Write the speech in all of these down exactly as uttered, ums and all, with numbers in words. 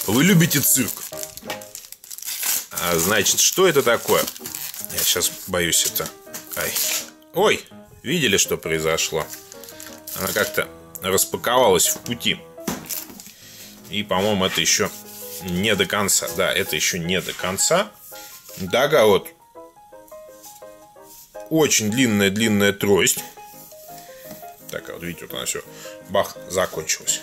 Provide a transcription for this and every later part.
Вы любите цирк. А, значит, что это такое? Я сейчас боюсь это. Ай. Ой, видели, что произошло? Она как-то распаковалась в пути. И, по-моему, это еще не до конца. Да, это еще не до конца. Такая вот очень длинная-длинная трость. Так, вот видите, вот она все, бах, закончилась.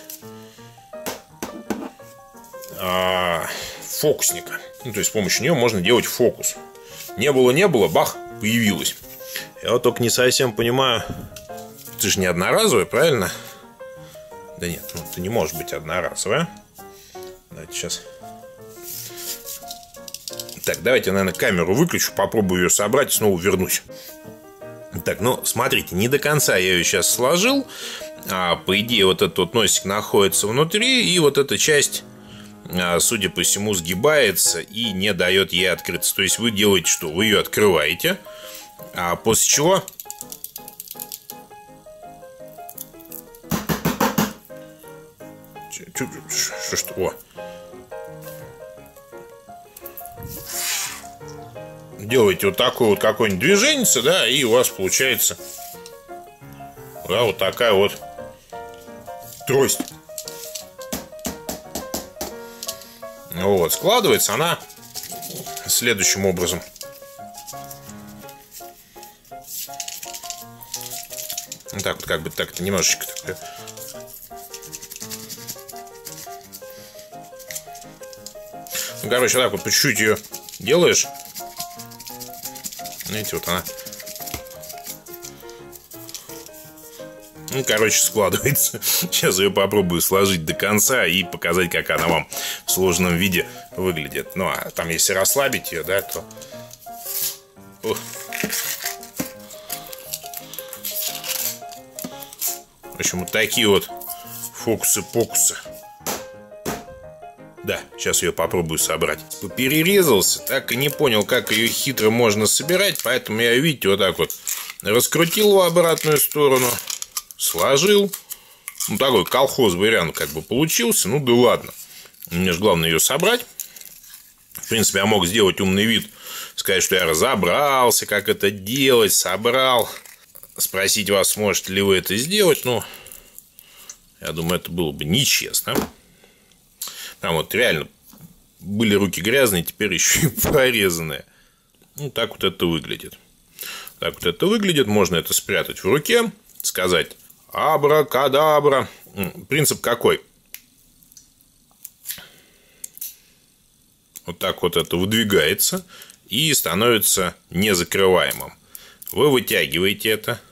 А, фокусника. Ну, то есть с помощью нее можно делать фокус. Не было, не было, бах, появилась. Я вот только не совсем понимаю. Ты же не одноразовая, правильно? Да нет, ну ты не можешь быть одноразовая. Давайте сейчас. Так, давайте, наверное, камеру выключу, попробую ее собрать и снова вернусь. Так, ну, смотрите, не до конца я ее сейчас сложил. а, По идее, вот этот вот носик находится внутри. И вот эта часть, а, судя по всему, сгибается и не дает ей открыться. То есть вы делаете что? Вы ее открываете, а после чего... Что, что, о. Делаете вот такое вот какое-нибудь движение, да, и у вас получается, да, вот такая вот трость. Вот, складывается она следующим образом. Вот так вот, как бы так-то немножечко такое. Ну, короче, так вот по чуть-чуть ее делаешь. Знаете, вот она. Ну, короче, складывается. Сейчас ее попробую сложить до конца и показать, как она вам в сложном виде выглядит. Ну, а там, если расслабить ее, да, то... Ух. В общем, вот такие вот фокусы-покусы. Да, сейчас ее попробую собрать. Перерезался, так и не понял, как ее хитро можно собирать. Поэтому я, видите, вот так вот раскрутил в обратную сторону, сложил. Ну, такой колхоз вариант как бы получился. Ну, да ладно. Мне же главное ее собрать. В принципе, я мог сделать умный вид, сказать, что я разобрался, как это делать, собрал. Спросить вас, сможете ли вы это сделать. Ну, я думаю, это было бы нечестно. Там вот реально были руки грязные, теперь еще и порезанные. Ну, так вот это выглядит. Так вот это выглядит. Можно это спрятать в руке, сказать абракадабра. Принцип какой? Вот так вот это выдвигается и становится незакрываемым. Вы вытягиваете это,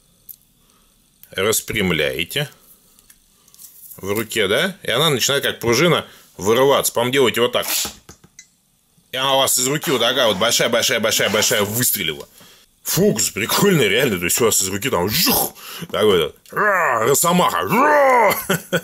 распрямляете в руке, да? И она начинает как пружина вырываться. По-моему, делаете вот так. И она у вас из руки вот такая вот большая-большая-большая-большая выстрелила. Фокус прикольный, реально. То есть у вас из руки там жух, такой вот росомаха.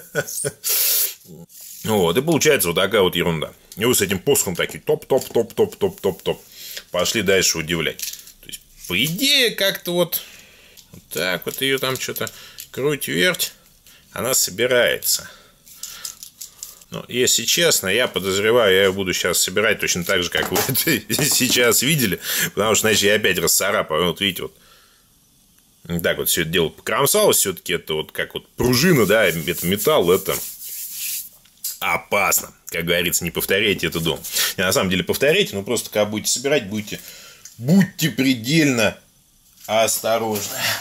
Вот, и получается вот такая вот ерунда. И вы с этим посохом такие топ-топ-топ-топ-топ-топ-топ пошли дальше удивлять. То есть, по идее, как-то вот вот так вот ее там что-то круть-верть, она собирается. Но, если честно, я подозреваю, я ее буду сейчас собирать точно так же, как вы это сейчас видели. Потому что, значит, я опять расцарапаю. Вот видите, вот так вот все это дело покромсалось. Все-таки это вот как вот пружина, да, это металл, это опасно. Как говорится, не повторяйте это дома. И на самом деле повторяйте, но просто когда будете собирать, будьте, будьте предельно осторожны.